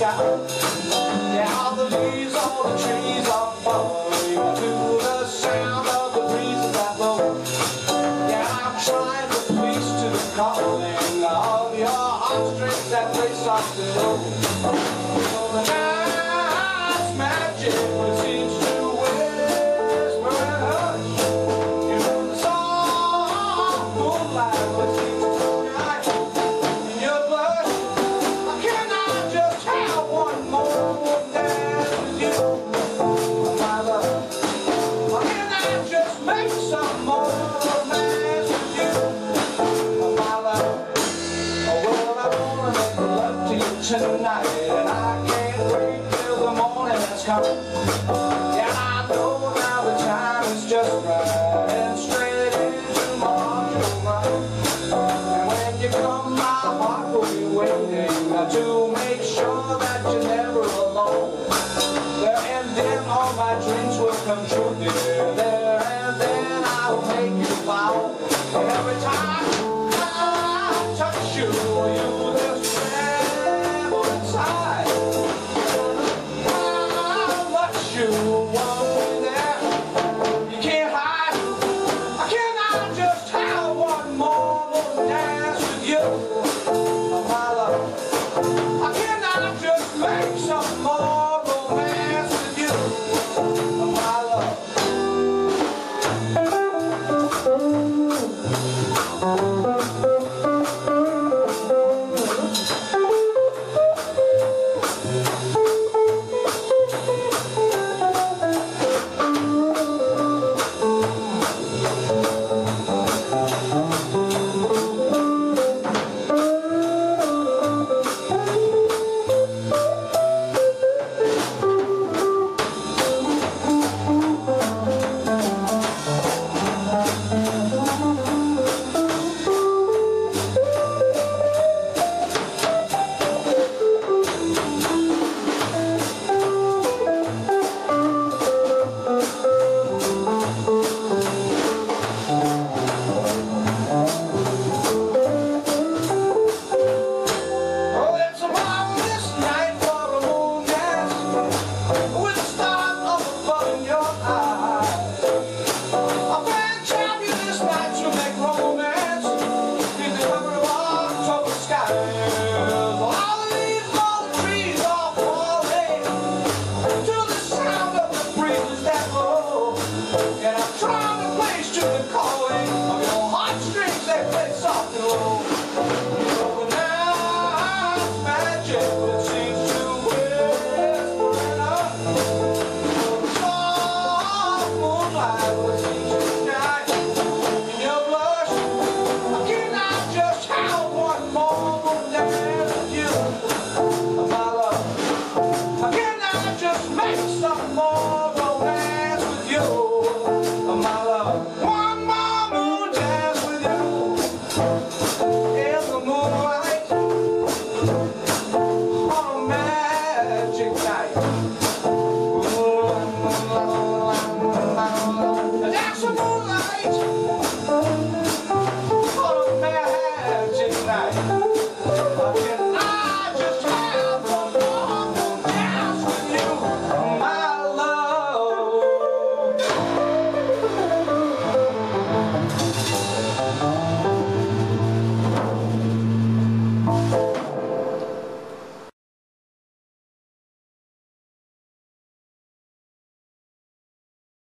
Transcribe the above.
shout. Yeah, all the leaves, all the trees are falling to the sound of the breezes that blow. Yeah, I'm trying to please to the calling of your heartstrings that play soft and low. So the night's magic seems to whisper and hush. You know the song moonlight what seems to night in your blood. Can I just have one more dance with you, my love? Can I just make some more romance with you, my love? Well, I wanna make love to you tonight, and I can't wait till the morning has come. Yeah, I know now the time is just right, and straight into my arms you'll run. And when you come, my heart will be waiting to make sure that you're never alone. There and then all my dreams will come true, dear.